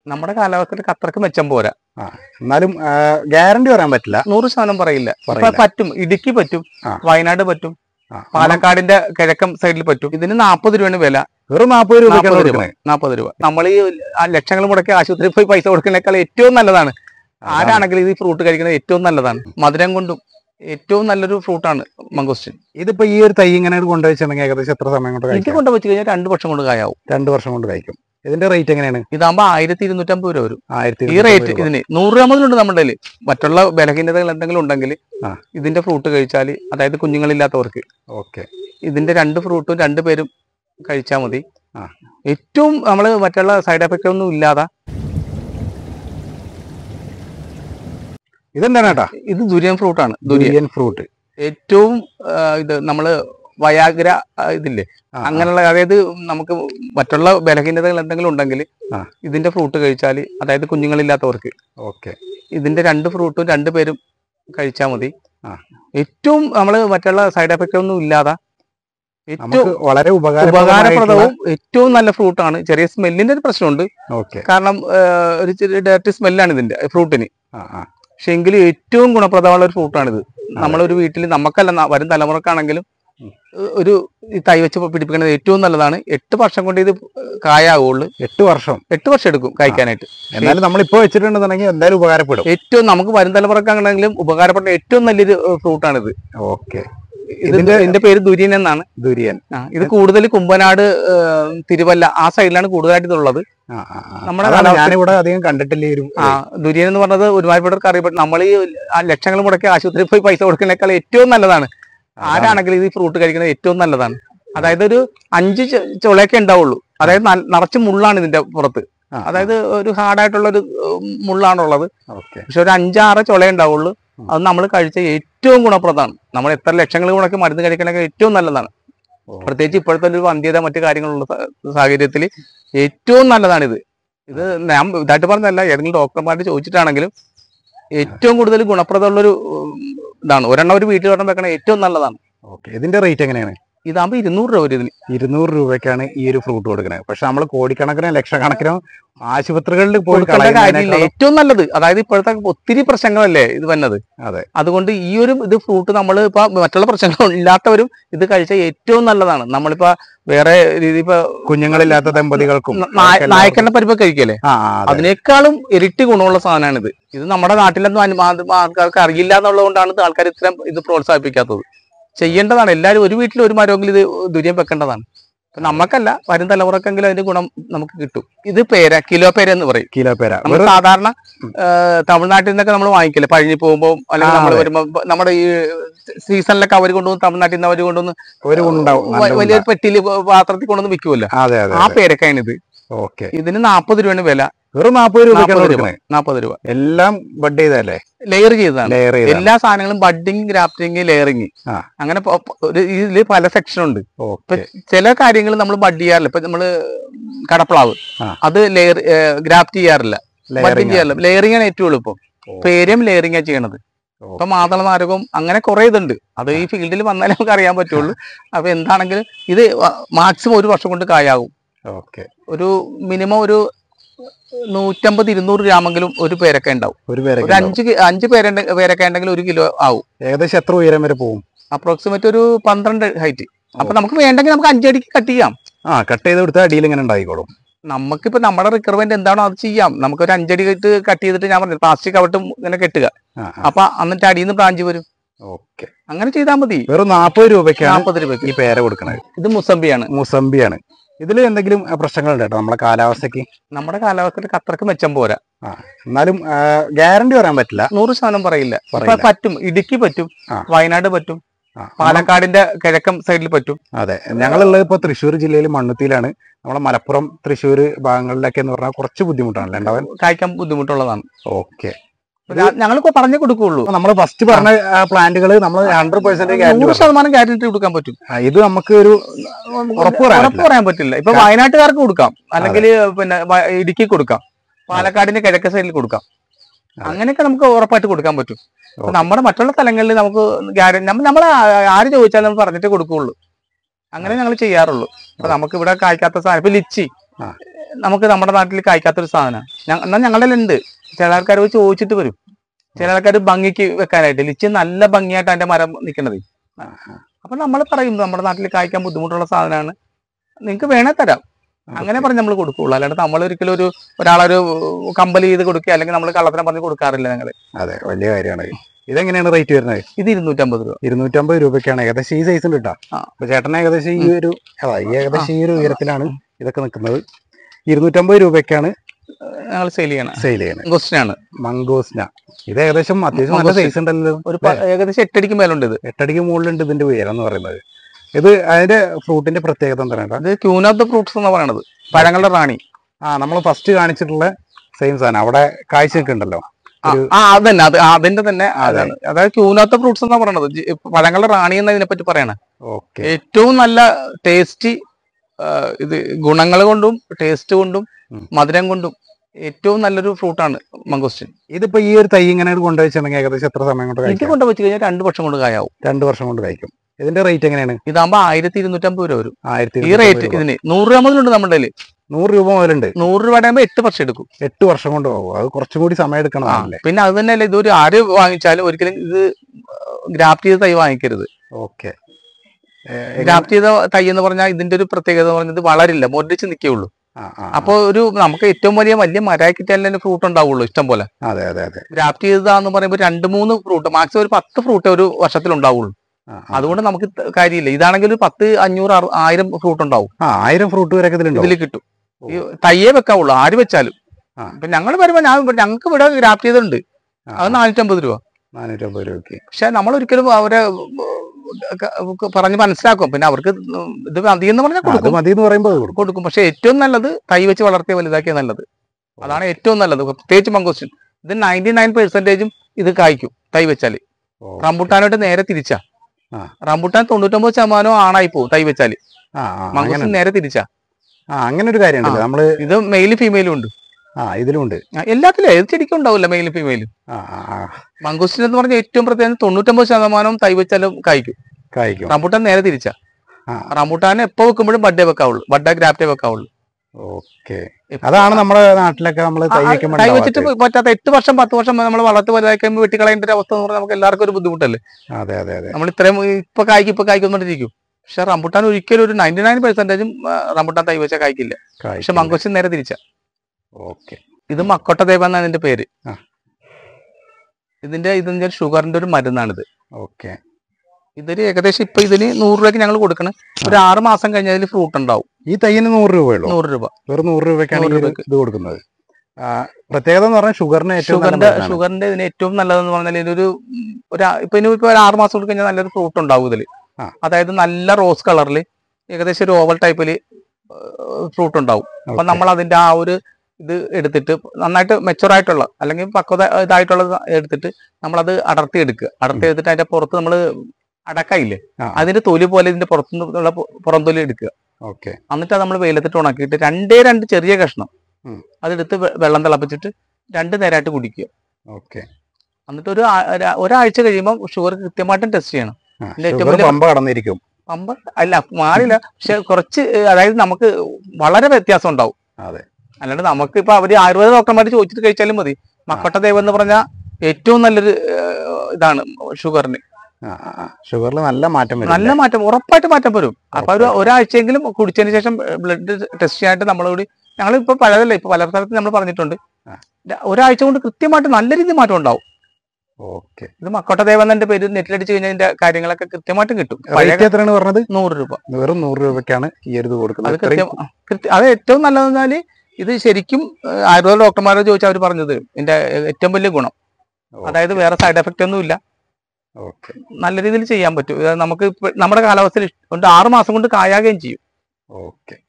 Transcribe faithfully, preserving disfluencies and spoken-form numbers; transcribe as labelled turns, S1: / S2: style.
S1: നമ്മുടെ കാലാവസ്ഥയിൽ അത്രക്ക് മെച്ചം പോരാ.
S2: എന്നാലും ഗ്യാരണ്ടി പറയാൻ പറ്റില്ല,
S1: നൂറ് ശതമാനം പറയില്ല. പറ്റും, ഇടുക്കി പറ്റും, വയനാട് പറ്റും, പാലക്കാടിന്റെ കിഴക്കൻ സൈഡിൽ പറ്റും. ഇതിന് നാൽപ്പത് രൂപയാണ് വില.
S2: വെറും നാൽപ്പത് രൂപ
S1: നാൽപ്പത് രൂപ. നമ്മൾ ഈ ലക്ഷങ്ങൾ മുടക്കി ആശുപത്രിയിൽ പോയി പൈസ കൊടുക്കുന്നതിനേക്കാൾ ഏറ്റവും നല്ലതാണ്. ആരാണെങ്കിലും ഇത് ഫ്രൂട്ട് കഴിക്കുന്നത് ഏറ്റവും നല്ലതാണ്. മധുരം കൊണ്ടും ഏറ്റവും നല്ലൊരു ഫ്രൂട്ടാണ് മംഗോസ്റ്റിൻ.
S2: ഇതിപ്പോ ഈ ഒരു തൈ ഇങ്ങനെ കൊണ്ടുവച്ചിട്ടുണ്ടെങ്കിൽ ഏകദേശം എത്ര സമയം കൊണ്ട്
S1: എനിക്ക് കൊണ്ടുവച്ച് കഴിഞ്ഞാൽ രണ്ട് വർഷം കൊണ്ട് കായാവും.
S2: രണ്ട് വർഷം കൊണ്ട് കഴിക്കും. ഇതിന്റെ റേറ്റ് എങ്ങനെയാണ്?
S1: ഇതാകുമ്പോ ആയിരത്തി ഇരുന്നൂറ്റമ്പത് രൂപ വരും. ഈ റേറ്റ് ഇതിന് നൂറ് രൂപ മുതലുണ്ട് നമ്മുടെ കയ്യിൽ. മറ്റുള്ള ബലഹീനതകൾ എന്തെങ്കിലും ഉണ്ടെങ്കിൽ ഇതിന്റെ ഫ്രൂട്ട് കഴിച്ചാൽ, അതായത് കുഞ്ഞുങ്ങളില്ലാത്തവർക്ക്,
S2: ഓക്കെ,
S1: ഇതിന്റെ രണ്ട് ഫ്രൂട്ടും രണ്ടു പേരും കഴിച്ചാൽ മതി. ഏറ്റവും നമ്മള് മറ്റുള്ള സൈഡ് എഫക്റ്റ് ഒന്നും ഇല്ലാതെ.
S2: ഇതെന്താണ് ഏട്ടാ?
S1: ഇത് ദുരിയൻ ഫ്രൂട്ടാണ്.
S2: ദുരിയൻ ഫ്രൂട്ട്
S1: ഏറ്റവും ഇത് നമ്മള് വയാഗ്ര ഇതില്ലേ അങ്ങനെയുള്ള, അതായത് നമുക്ക് മറ്റുള്ള ബലഹീനതകൾ എന്തെങ്കിലും ഉണ്ടെങ്കിൽ ഇതിന്റെ ഫ്രൂട്ട് കഴിച്ചാൽ, അതായത് കുഞ്ഞുങ്ങളില്ലാത്തവർക്ക്,
S2: ഓക്കെ,
S1: ഇതിന്റെ രണ്ട് ഫ്രൂട്ടും രണ്ടു പേരും കഴിച്ചാൽ മതി. ഏറ്റവും നമ്മള് മറ്റുള്ള സൈഡ് എഫക്റ്റ് ഒന്നും ഇല്ലാതെ ഏറ്റവും
S2: വളരെ
S1: ഉപകാരപ്രദവും ഏറ്റവും നല്ല ഫ്രൂട്ടാണ്. ചെറിയ സ്മെല്ലിന്റെ ഒരു പ്രശ്നമുണ്ട്, കാരണം ഒരു ചെറിയ ഡയറക്റ്റ് സ്മെല്ലാണ് ഇതിന്റെ ഫ്രൂട്ടിന്. പക്ഷെ എങ്കിലും ഏറ്റവും ഗുണപ്രദമുള്ള ഒരു ഫ്രൂട്ടാണിത്. നമ്മളൊരു വീട്ടിൽ നമുക്കല്ല വരും തലമുറക്കാണെങ്കിലും ഒരു തൈ വെച്ച് പിടിപ്പിക്കുന്നത് ഏറ്റവും നല്ലതാണ്. എട്ട് വർഷം കൊണ്ട് ഇത് കായാവുള്ളൂ.
S2: എട്ട് വർഷം എട്ട്
S1: വർഷം എടുക്കും കായ്ക്കാനായിട്ട്.
S2: എന്നാലും നമ്മളിപ്പോ വെച്ചിട്ടുണ്ടെന്നുണ്ടെങ്കിൽ എന്തായാലും ഉപകാരപ്പെടും.
S1: ഏറ്റവും നമുക്ക് വരും തലമുറക്കാണെങ്കിലും ഉപകാരപ്പെടുന്ന ഏറ്റവും നല്ലൊരു ഫ്രൂട്ടാണിത്.
S2: ഓക്കെ,
S1: ഇതിന്റെ ഇതിന്റെ പേര് ദുരിയൻ എന്നാണ്.
S2: ദുരിയൻ.
S1: ഇത് കൂടുതൽ കുമ്പനാട്, തിരുവല്ല ആ സൈഡിലാണ് കൂടുതലായിട്ട് ഇതുള്ളത്.
S2: നമ്മുടെ ഞാനിവിടെ അധികം കണ്ടിട്ടില്ല.
S1: ആ ദുരിയൻ എന്ന് പറഞ്ഞത് ഒരുമാതിരിപ്പെട്ടവർക്ക് അറിയപ്പെടും. നമ്മൾ ഈ ലക്ഷങ്ങൾ മുടക്കി ആശുപത്രിയിൽ പോയി പൈസ കൊടുക്കുന്നതിനേക്കാൾ ഏറ്റവും നല്ലതാണ്. ആരാണെങ്കിലും ഇത് ഫ്രൂട്ട് കഴിക്കുന്നത് ഏറ്റവും നല്ലതാണ്. അതായത് ഒരു അഞ്ച് ചുളയൊക്കെ ഉണ്ടാവുള്ളൂ. അതായത് നിറച്ച് മുള്ളാണ് ഇതിന്റെ പുറത്ത്. അതായത് ഒരു ഹാർഡായിട്ടുള്ള ഒരു മുള്ളാണുള്ളത്. പക്ഷെ ഒരു അഞ്ചാറ് ചുള ഉണ്ടാവുള്ളൂ. അത് നമ്മൾ കഴിച്ച ഏറ്റവും ഗുണപ്രദമാണ്. നമ്മൾ എത്ര ലക്ഷങ്ങൾ മുടക്കി മരുന്ന് കഴിക്കണമെങ്കിൽ ഏറ്റവും നല്ലതാണ്. പ്രത്യേകിച്ച് ഇപ്പോഴത്തെ ഒരു വന്ധ്യത മറ്റു കാര്യങ്ങളുള്ള സാഹചര്യത്തിൽ ഏറ്റവും നല്ലതാണിത്. ഇത് ഞാൻ ഇതായിട്ട് പറഞ്ഞല്ല, ഏതെങ്കിലും ഡോക്ടർമാരോട് ചോദിച്ചിട്ടാണെങ്കിലും ഏറ്റവും കൂടുതൽ ഗുണപ്രദമുള്ളൊരു ഇതാണ്. ഒരെണ്ണം ഒരു വീട്ടിൽ ഒരെണ്ണം വെക്കണ ഏറ്റവും നല്ലതാണ്.
S2: ഓക്കെ, ഇതിന്റെ റേറ്റ് എങ്ങനെയാണ്?
S1: ഇതാകുമ്പോ ഇരുന്നൂറ് രൂപ ഇതിന്.
S2: ഇരുന്നൂറ് രൂപയ്ക്കാണ് ഈ ഒരു ഫ്രൂട്ട് കൊടുക്കുന്നത്. പക്ഷെ നമ്മൾ കോടിക്കണക്കിനോ ലക്ഷക്കണക്കിനോ ആശുപത്രികളിൽ പോയി
S1: കാര്യമില്ല. ഏറ്റവും നല്ലത്, അതായത് ഇപ്പോഴത്തെ ഒത്തിരി പ്രശ്നങ്ങളല്ലേ ഇത് വന്നത്.
S2: അതെ,
S1: അതുകൊണ്ട് ഈ ഒരു ഇത് ഫ്രൂട്ട് നമ്മൾ ഇപ്പൊ മറ്റുള്ള പ്രശ്നങ്ങൾ ഇല്ലാത്തവരും ഇത് കഴിച്ചാൽ ഏറ്റവും നല്ലതാണ്. നമ്മളിപ്പോ വേറെ രീതി ഇപ്പൊ
S2: കുഞ്ഞുങ്ങളില്ലാത്ത ദമ്പതികൾക്കും
S1: നായക്കണ്ണ പരിപ്പ് കഴിക്കല്ലേ, അതിനേക്കാളും ഇരട്ടി ഗുണമുള്ള സാധനമാണിത്. ഇത് നമ്മുടെ നാട്ടിലൊന്നും ആൾക്കാർക്ക് അറിയില്ല എന്നുള്ളതുകൊണ്ടാണ് ആൾക്കാർ ഇത്തരം ഇത് പ്രോത്സാഹിപ്പിക്കാത്തത്. ചെയ്യേണ്ടതാണ്. എല്ലാവരും ഒരു വീട്ടിൽ ഒരു മരമെങ്കിലും ഇത് ദുരിയം വെക്കേണ്ടതാണ്. അപ്പൊ നമുക്കല്ല, വരും തലമുറക്കെങ്കിലും അതിന്റെ ഗുണം നമുക്ക് കിട്ടും. ഇത് പേര, കിലോ പേര എന്ന് പറയും.
S2: കിലോ പേര
S1: നമ്മൾ സാധാരണ തമിഴ്നാട്ടിൽ നിന്നൊക്കെ നമ്മൾ വാങ്ങിക്കില്ല, പഴഞ്ഞി പോകുമ്പോൾ അല്ലെങ്കിൽ നമ്മൾ വരുമ്പോ നമ്മുടെ ഈ സീസണിലൊക്കെ അവർ കൊണ്ടുവന്ന്, തമിഴ്നാട്ടിൽ നിന്ന് അവർ കൊണ്ടുവന്ന് വലിയ പെട്ടിയിൽ പാത്രത്തിൽ കൊണ്ടുവന്ന് വിൽക്കുമല്ലോ, ആ പേരക്കാണ് ഇത്.
S2: ഓക്കെ,
S1: ഇതിന് നാൽപ്പത് രൂപയാണ് വില.
S2: വെറും നാൽപ്പത് രൂപ
S1: നാൽപ്പത് രൂപ.
S2: എല്ലാം ബഡ് ചെയ്തല്ലേ?
S1: ലെയർ ചെയ്തതാണ്. എല്ലാ സാധനങ്ങളും ബഡിങ്, ഗ്രാഫ്റ്റിംഗ്, ലെയറിങ്, അങ്ങനെ ഇതില് പല സെക്ഷൻ ഉണ്ട്. ചില കാര്യങ്ങൾ നമ്മൾ ബഡ് ചെയ്യാറില്ല. ഇപ്പൊ നമ്മള് കടപ്ലാവ് അത് ലെയർ ഗ്രാഫ്റ്റ് ചെയ്യാറില്ല, ബഡിങ് ചെയ്യാറില്ല. ലെയറിംഗ് ആണ് ഏറ്റവും എളുപ്പം. പേരും ലെയറിംഗ് ചെയ്യണത്. ഇപ്പൊ മാതള നാരകവും അങ്ങനെ കുറെ ഇതുണ്ട്. അത് ഈ ഫീൽഡിൽ വന്നാലേ നമുക്ക് അറിയാൻ പറ്റുള്ളൂ. അപ്പൊ എന്താണെങ്കിലും ഇത് മാക്സിമം ഒരു വർഷം കൊണ്ട് കായാകും. ഒരു മിനിമം ഒരു നൂറ്റമ്പത് ഇരുന്നൂറ് ഗ്രാമെങ്കിലും ഒരു പേരക്ക ഉണ്ടാവും. ഒരു പേരക്ക അഞ്ച് അഞ്ച് പേര പേരക്ക ഉണ്ടെങ്കിൽ ഒരു കിലോ ആവും.
S2: ഏകദേശം എത്ര ഉയരം വരെ പോകും?
S1: അപ്രോക്സിമേറ്റ് ഒരു പന്ത്രണ്ട് ഹൈറ്റ്. അപ്പൊ നമുക്ക് വേണ്ടെങ്കിൽ നമുക്ക് അഞ്ചടിക്ക് കട്ട് ചെയ്യാം.
S2: ആ കട്ട് ചെയ്ത് കൊടുത്താൽ അടിയിൽ ഇങ്ങനെ ഉണ്ടായിക്കോളും.
S1: നമുക്കിപ്പോ നമ്മുടെ റിക്വയർമെന്റ് എന്താണോ അത് ചെയ്യാം. നമുക്കൊരു അഞ്ചടി കെട്ട് കട്ട് ചെയ്തിട്ട് ഞാൻ പറഞ്ഞു പ്ലാസ്റ്റിക് അവിട്ടും ഇങ്ങനെ കെട്ടുക. അപ്പൊ എന്നിട്ട് അടിയിൽ നിന്ന് ബ്രാഞ്ച് വരും.
S2: ഓക്കെ,
S1: അങ്ങനെ ചെയ്താൽ മതി.
S2: വെറും നാൽപ്പത് രൂപയ്ക്ക്
S1: നാൽപ്പത് രൂപയ്ക്ക്
S2: ഈ പേര കൊടുക്കണത്.
S1: ഇത് മുസംബിയാണ്.
S2: മുസംബിയാണ്. ഇതിൽ എന്തെങ്കിലും പ്രശ്നങ്ങളുണ്ട് കേട്ടോ നമ്മുടെ കാലാവസ്ഥക്ക്?
S1: നമ്മുടെ കാലാവസ്ഥയിൽ അത്രക്ക് മെച്ചം പോരാ.
S2: എന്നാലും ഗ്യാരണ്ടി പറയാൻ പറ്റില്ല,
S1: നൂറ് ശതമാനം പറയില്ല. പറ്റും, ഇടുക്കി പറ്റും, വയനാട് പറ്റും, പാലക്കാടിന്റെ കിഴക്കൻ സൈഡിൽ പറ്റും.
S2: അതെ, ഞങ്ങളുള്ളത് ഇപ്പൊ തൃശ്ശൂർ ജില്ലയിൽ മണ്ണുത്തിയിലാണ്. നമ്മളെ മലപ്പുറം, തൃശ്ശൂർ ഭാഗങ്ങളിലൊക്കെ എന്ന് പറഞ്ഞാൽ കുറച്ച് ബുദ്ധിമുട്ടാണല്ലോ ഉണ്ടാവാൻ,
S1: കായ്ക്കാൻ ബുദ്ധിമുട്ടുള്ളതാണ്.
S2: ഓക്കെ,
S1: ഞങ്ങൾക്ക് പറഞ്ഞു കൊടുക്കുള്ളൂ.
S2: നമ്മൾ ഫസ്റ്റ് പറഞ്ഞ പ്ലാന്റുകൾ നമ്മൾ ഹൺഡ്രഡ് പെർസെന്റ്
S1: നൂറ് ശതമാനം ഗ്യാരണ്ടി കൊടുക്കാൻ പറ്റും.
S2: ഇത് നമുക്ക് ഒരു
S1: ഉറപ്പ് പറയാൻ പറ്റില്ല. ഇപ്പൊ വയനാട്ടുകാർക്ക് കൊടുക്കാം, അല്ലെങ്കിൽ പിന്നെ ഇടുക്കി കൊടുക്കാം, പാലക്കാടിന്റെ കിഴക്കൻ സൈഡിൽ കൊടുക്കാം. അങ്ങനെയൊക്കെ നമുക്ക് ഉറപ്പായിട്ട് കൊടുക്കാൻ പറ്റും. നമ്മുടെ മറ്റുള്ള സ്ഥലങ്ങളിൽ നമുക്ക് ഗ്യാരണ്ടി നമ്മൾ ആര് ചോദിച്ചാലും നമ്മൾ പറഞ്ഞിട്ട് കൊടുക്കുള്ളൂ. അങ്ങനെ ഞങ്ങൾ ചെയ്യാറുള്ളൂ. അപ്പൊ നമുക്ക് ഇവിടെ കായ്ക്കാത്ത സാധനം ഇപ്പൊ ലിച്ചി നമുക്ക് നമ്മുടെ നാട്ടിൽ കായ്ക്കാത്തൊരു സാധനമാണ്. എന്നാൽ ഞങ്ങളുടെ ഉണ്ട്, ചില ആൾക്കാർ പോയി ചോദിച്ചിട്ട് വരും. ചില ആൾക്കാർ ഭംഗിക്ക് വെക്കാനായിട്ട് ലിച്ചി നല്ല ഭംഗിയായിട്ട് അതിന്റെ മരം നിൽക്കുന്നത്. അപ്പൊ നമ്മൾ പറയും നമ്മുടെ നാട്ടിൽ കായ്ക്കാൻ ബുദ്ധിമുട്ടുള്ള സാധനമാണ്, നിങ്ങൾക്ക് വേണേ തരാം, അങ്ങനെ പറഞ്ഞ് നമ്മൾ കൊടുക്കുള്ളൂ. അല്ലാണ്ട് നമ്മൾ ഒരിക്കലും ഒരു ഒരാളൊരു കമ്പൽ ചെയ്ത് കൊടുക്കുക അല്ലെങ്കിൽ നമ്മൾ കള്ളത്തിനെ പറഞ്ഞ് കൊടുക്കാറില്ല ഞങ്ങൾ.
S2: അതെ, വലിയ കാര്യമാണ്. ഇതെങ്ങനെയാണ് റേറ്റ് വരുന്നത്?
S1: ഇത് ഇരുന്നൂറ്റമ്പത് രൂപ.
S2: ഇരുന്നൂറ്റമ്പത് രൂപയ്ക്കാണ് ഏകദേശം ഈ സൈസിൽ കിട്ടാം. അപ്പൊ ചേട്ടൻ ഏകദേശം ഈ ഒരു ഏകദേശം ഈ ഒരു ഉയരത്തിലാണ് ഇതൊക്കെ നിൽക്കുന്നത്. ഇരുന്നൂറ്റമ്പത് രൂപയ്ക്കാണ്
S1: ഞങ്ങൾ സെയിൽ ചെയ്യണം.
S2: സെയിൽ ചെയ്യണം.
S1: മംഗോസ്റ്റിനാണ്.
S2: മംഗോസ്ന ഇത് ഏകദേശം അത്യാവശ്യം നല്ല സൈസ് ഉണ്ടല്ലോ.
S1: ഒരു ഏകദേശം എട്ടടിക്ക് മേലുണ്ട്. ഇത്
S2: എട്ടടിക്ക് മുകളിലുണ്ട് ഇതിന്റെ ഉയരം എന്ന് പറയുന്നത്. ഇത് അതിന്റെ ഫ്രൂട്ടിന്റെ പ്രത്യേകത എന്താണ്?
S1: ഇത് ക്യൂൻ ഓഫ് ദ ഫ്രൂട്ട്സ് എന്ന് പറയുന്നത്, പഴങ്ങളുടെ റാണി.
S2: ആ, നമ്മൾ ഫസ്റ്റ് കാണിച്ചിട്ടുള്ള സെയിം സാധനം അവിടെ കാഴ്ച നിൽക്കുന്നുണ്ടല്ലോ.
S1: ആ അതന്നെ, അത് അതിന്റെ തന്നെ അതാണ്. അതായത് ക്യൂൻ ഓഫ് ദ ഫ്രൂട്ട്സ് എന്നാ പറയണത്, പഴങ്ങളുടെ റാണി എന്നതിനെ പറ്റി പറയണ.
S2: ഓക്കെ.
S1: ഏറ്റവും നല്ല ടേസ്റ്റി, ഇത് ഗുണങ്ങൾ കൊണ്ടും ടേസ്റ്റ് കൊണ്ടും മധുരം കൊണ്ടും ഏറ്റവും നല്ലൊരു ഫ്രൂട്ടാണ് മംഗോസ്റ്റിൻ.
S2: ഇതിപ്പോ ഈ ഒരു തൈ ഇങ്ങനെ കൊണ്ടുവച്ചിട്ടുണ്ടെങ്കിൽ ഏകദേശം എത്ര സമയം കൊണ്ട്
S1: ഇത് കൊണ്ടുവച്ച് കഴിഞ്ഞാൽ രണ്ട് വർഷം കൊണ്ട് കായാവും.
S2: രണ്ട് വർഷം കൊണ്ട് കഴിക്കും. ഇതിന്റെ റേറ്റ് എങ്ങനെയാണ്?
S1: ഇതാകുമ്പോ ആയിരത്തി ഇരുന്നൂറ്റമ്പത് രൂപ വരും.
S2: ആയിരത്തി
S1: ഈ റേറ്റ് ഇതിന് നൂറ് രൂപ മുതലുണ്ട് നമ്മുടെ കയ്യില്.
S2: നൂറ് രൂപ മുതലുണ്ട്.
S1: നൂറ് രൂപ ആകുമ്പോ എട്ട് വർഷം എടുക്കും.
S2: എട്ട് വർഷം കൊണ്ട് പോകും. അത് കുറച്ചും കൂടി സമയം എടുക്കണം.
S1: പിന്നെ അത് തന്നെയല്ല, ഇതൊരു ആര് വാങ്ങിച്ചാലും ഒരിക്കലും ഇത് ഗ്രാഫ്റ്റ് ചെയ്ത തൈ വാങ്ങിക്കരുത്.
S2: ഓക്കെ.
S1: ഗ്രാഫ്റ്റ് ചെയ്ത തൈ എന്ന് പറഞ്ഞാൽ ഇതിന്റെ ഒരു പ്രത്യേകത എന്ന് പറഞ്ഞത് വളരില്ല, മൊരിച്ച് നിൽക്കുള്ളൂ. അപ്പൊ ഒരു നമുക്ക് ഏറ്റവും വലിയ വലിയ മരായി കിട്ടിയാലേ ഫ്രൂട്ട് ഉണ്ടാവുള്ളൂ ഇഷ്ടം പോലെ.
S2: അതെ അതെ അതെ.
S1: ഗ്രാഫ്റ്റ് ചെയ്തതാന്ന് പറയുമ്പോൾ രണ്ട് മൂന്ന് ഫ്രൂട്ട് മാക്സിമം ഒരു പത്ത് ഫ്രൂട്ട് ഒരു വർഷത്തിൽ ഉണ്ടാവുള്ളൂ. അതുകൊണ്ട് നമുക്ക് കാര്യമില്ല. ഇതാണെങ്കിൽ ഒരു പത്ത് അഞ്ഞൂറ് ആയിരം ഫ്രൂട്ട് ഉണ്ടാവും.
S2: ആയിരം ഫ്രൂട്ട് വരെ ഇതിൽ
S1: കിട്ടും. ഈ തയ്യേ വെക്കാവുള്ളൂ ആര് വെച്ചാലും. ഇപ്പൊ ഞങ്ങൾ വരുമ്പോ ഞാൻ ഞങ്ങൾക്ക് ഇവിടെ ഗ്രാഫ്റ്റ് ചെയ്തിട്ടുണ്ട്, അത് നാനൂറ്റമ്പത് രൂപ.
S2: നാനൂറ്റമ്പത് രൂപ.
S1: പക്ഷെ നമ്മൾ ഒരിക്കലും അവരെ പറഞ്ഞ് മനസ്സിലാക്കും. പിന്നെ അവർക്ക് ഇത് മതി എന്ന് പറഞ്ഞാൽ കൊടുക്കും,
S2: മതി എന്ന് പറയുമ്പോൾ
S1: കൊടുക്കും. പക്ഷെ ഏറ്റവും നല്ലത് തൈ വെച്ച് വളർത്തിയ വലുതാക്കിയ നല്ലത്. അതാണ് ഏറ്റവും നല്ലത്. പ്രത്യേകിച്ച് മംഗോസ്റ്റിൻ ഇത് നയൻറ്റി നയൻ പെർസെന്റേജും ഇത് കായ്ക്കും തൈ വെച്ചാല്. റംബുട്ടാനായിട്ട് നേരെ തിരിച്ചാ. റംബുട്ടാൻ തൊണ്ണൂറ്റൊമ്പത് ശതമാനവും ആണായി പോകും തൈ വെച്ചാല്. മംഗോസ്റ്റിൻ നേരെ തിരിച്ചാ.
S2: അങ്ങനെ ഒരു കാര്യമുണ്ട്. നമ്മള്
S1: ഇത് മെയിലും ഫീമെയിലും ഉണ്ട്.
S2: ആ ഇതിലും ഉണ്ട്.
S1: എല്ലാത്തിലും ഏത് ചെടിക്കും ഉണ്ടാവില്ല മെയിലും ഫീമെയിലും. മംഗോസ്റ്റിൻ എന്ന് പറഞ്ഞാൽ ഏറ്റവും പ്രത്യേകം തൊണ്ണൂറ്റൊമ്പത് ശതമാനവും തൈ വെച്ചാലും കായ്ക്കും.
S2: കായ്ക്കും.
S1: റംബുട്ടാൻ നേരെ തിരിച്ചാ. റംബുട്ടാൻ എപ്പോ വെക്കുമ്പോഴും ബഡ്ഡേ വെക്കാവുള്ളൂ, ബഡ്ഡ ഗ്രാഫ്റ്റേ വെക്കാവുള്ളൂ.
S2: ഓക്കെ. അതാണ് നമ്മുടെ നാട്ടിലൊക്കെ നമ്മൾ
S1: തൈ വെച്ചിട്ട് പറ്റാത്ത എട്ട് വർഷം പത്ത് വർഷം നമ്മൾ വളർത്തി വലുതായി കഴിയുമ്പോൾ വെട്ടിക്കളയേണ്ട ഒരു അവസ്ഥ എന്ന് പറഞ്ഞാൽ നമുക്ക് എല്ലാവർക്കും ഒരു ബുദ്ധിമുട്ടല്ലേ.
S2: അതെ അതെ അതെ.
S1: നമ്മൾ ഇത്രയും ഇപ്പൊ കായ്ക്കും ഇപ്പൊ കായ്ക്കൊണ്ടിരിക്കും. പക്ഷെ റംബുട്ടാൻ ഒരിക്കലും ഒരു നയൻറ്റി നയൻ പെർസെന്റേജും റംബുട്ടാൻ തൈ വെച്ചാൽ കായ്ക്കില്ല. പക്ഷെ മംഗോസ്റ്റിൻ നേരെ തിരിച്ചാ.
S2: ഓക്കെ.
S1: ഇത് മക്കോട്ട ദേവ എന്നാണ് ഇതിന്റെ പേര്. ഇതിന്റെ ഇതിന്റെ ഷുഗറിന്റെ ഒരു മരുന്നാണിത്.
S2: ഓക്കെ.
S1: ഇതൊരു ഏകദേശം ഇപ്പൊ ഇതിന് നൂറ് രൂപയ്ക്ക് ഞങ്ങൾ കൊടുക്കണം. ഒരു ആറ് മാസം കഴിഞ്ഞാൽ ഇതിൽ ഫ്രൂട്ട് ഉണ്ടാവും.
S2: ഈ തൈന് നൂറ് രൂപയുള്ളൂ.
S1: നൂറ് രൂപ
S2: വെറും നൂറ് രൂപയ്ക്കാണ് ഇത് കൊടുക്കുന്നത്. പ്രത്യേകത എന്ന് പറഞ്ഞാൽ ഷുഗറിന്
S1: ഷുഗറിന്റെ ഷുഗറിന്റെ ഇതിന് ഏറ്റവും നല്ലതെന്ന് പറഞ്ഞാൽ ഇതിനൊരു ഇപ്പൊ ഇനി ഇപ്പൊ ഒരു ആറ് മാസം കൊടുത്ത് കഴിഞ്ഞാൽ നല്ലൊരു ഫ്രൂട്ട് ഉണ്ടാവും ഇതില്. അതായത് നല്ല റോസ് കളറിൽ ഏകദേശം ഒരു ഓവൽ ടൈപ്പില് ഫ്രൂട്ട് ഉണ്ടാവും. അപ്പൊ നമ്മൾ അതിന്റെ ആ ഒരു ഇത് എടുത്തിട്ട് നന്നായിട്ട് മെച്ചുവർ ആയിട്ടുള്ള അല്ലെങ്കിൽ പക്വത ഇതായിട്ടുള്ള എടുത്തിട്ട് നമ്മളത് അടർത്തി എടുക്കുക. അടർത്തി എടുത്തിട്ട് അതിന്റെ പുറത്ത് നമ്മൾ അടക്കയില്ലേ അതിന്റെ തൊലി പോലെ ഇതിന്റെ പുറത്തുനിന്നുള്ള പുറം തൊലി എടുക്കുക.
S2: ഓക്കെ.
S1: എന്നിട്ട് അത് നമ്മൾ വെയിലത്തിട്ട് ഉണക്കിയിട്ട് രണ്ടേ രണ്ട് ചെറിയ കഷ്ണം അതെടുത്ത് വെള്ളം തിളപ്പിച്ചിട്ട് രണ്ട് നേരമായിട്ട് കുടിക്കുക.
S2: ഓക്കെ.
S1: എന്നിട്ട് ഒരു ഒരാഴ്ച കഴിയുമ്പോൾ ഷുഗർ കൃത്യമായിട്ടും ടെസ്റ്റ് ചെയ്യണം. പമ്പ അല്ല മാറില്ല, പക്ഷെ കുറച്ച് അതായത് നമുക്ക് വളരെ വ്യത്യാസം ഉണ്ടാവും.
S2: അതെ.
S1: അല്ലാണ്ട് നമുക്ക് ഇപ്പൊ അവര് ആയുർവേദ ഡോക്ടർമാർ ചോദിച്ചിട്ട് കഴിച്ചാലും മതി. മക്കോട്ട ദേവ എന്ന് പറഞ്ഞാൽ ഏറ്റവും നല്ലൊരു ഇതാണ് ഷുഗറിന്.
S2: ഷുഗറിൽ നല്ല മാറ്റം
S1: നല്ല മാറ്റം ഉറപ്പായിട്ട് മാറ്റം വരും. അപ്പൊ ഒരു ഒരാഴ്ചയെങ്കിലും കുടിച്ചതിന് ശേഷം ബ്ലഡ് ടെസ്റ്റ് ചെയ്യാനായിട്ട് നമ്മളോട് ഞങ്ങൾ ഇപ്പൊ പലതല്ല ഇപ്പൊ പല സ്ഥലത്ത് നമ്മൾ പറഞ്ഞിട്ടുണ്ട്. ഒരാഴ്ച കൊണ്ട് കൃത്യമായിട്ട് നല്ല രീതിയിൽ മാറ്റം ഉണ്ടാവും.
S2: ഓക്കെ.
S1: ഇത് മക്കോട്ട ദേവ എന്നെ പേര് നെറ്റിലടിച്ച് കഴിഞ്ഞാൽ ഇതിന്റെ കാര്യങ്ങളൊക്കെ കൃത്യമായിട്ടും കിട്ടും.
S2: എത്രയാണ് പറഞ്ഞത്?
S1: നൂറ് രൂപ.
S2: വെറും നൂറ് രൂപയ്ക്കാണ് ഈ ഒരു കൊടുക്കുന്നത്.
S1: അത് ഏറ്റവും നല്ലതെന്ന് പറഞ്ഞാല് ഇത് ശരിക്കും ആയുർവേദ ഡോക്ടർമാരെ ചോദിച്ചാൽ അവർ പറഞ്ഞത് ഇതിന്റെ ഏറ്റവും വലിയ ഗുണം. അതായത് വേറെ സൈഡ് എഫക്റ്റ് ഒന്നും ഇല്ല. നല്ല രീതിയിൽ ചെയ്യാൻ പറ്റും. നമുക്ക് നമ്മുടെ കാലാവസ്ഥയിൽ കൊണ്ട് ആറ് മാസം കൊണ്ട് കായാകുകയും ചെയ്യും.
S2: ഓക്കെ.